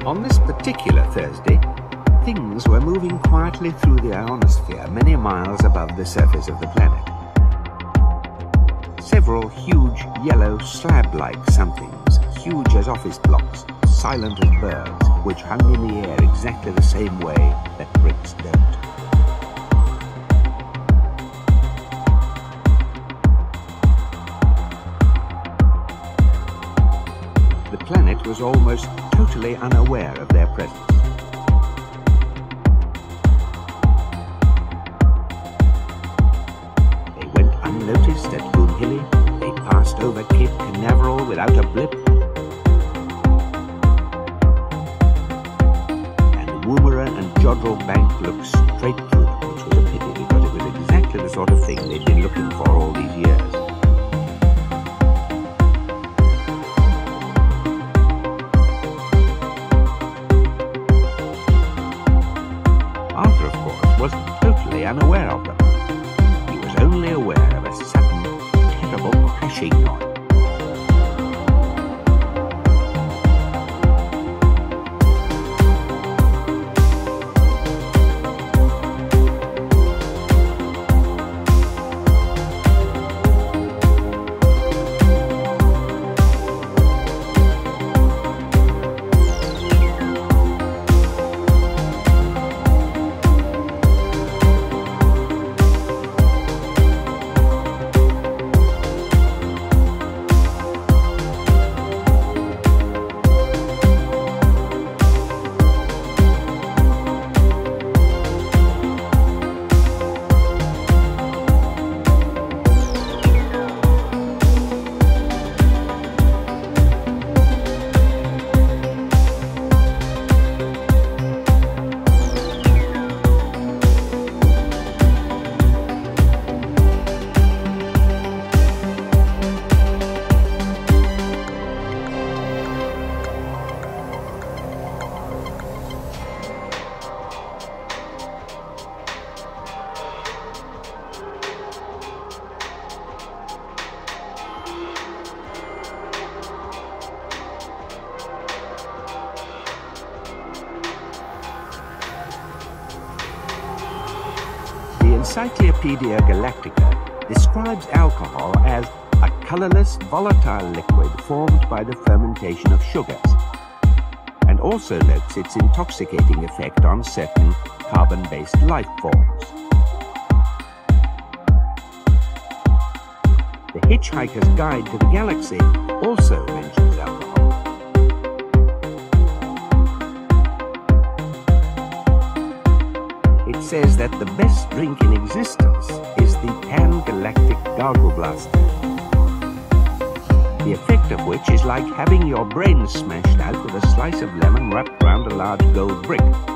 On this particular Thursday, things were moving quietly through the ionosphere many miles above the surface of the planet. Several huge yellow slab-like somethings, huge as office blocks, silent as birds, which hung in the air exactly the same way that bricks don't. The planet was almost totally unaware of their presence. They went unnoticed at Boomhilly, they passed over Cape Canaveral without a blip, and Woomera and Jodrell Bank looked straight through them, which was a pity because it was exactly the sort of thing they'd been looking for all these years. Was totally unaware of them. He was only aware of a sudden, terrible crashing noise. Encyclopedia Galactica describes alcohol as a colorless, volatile liquid formed by the fermentation of sugars, and also notes its intoxicating effect on certain carbon-based life forms. The Hitchhiker's Guide to the Galaxy also mentions alcohol. It says that the best drink in existence is the Pan-Galactic Gargle Blaster, the effect of which is like having your brains smashed out with a slice of lemon wrapped round a large gold brick.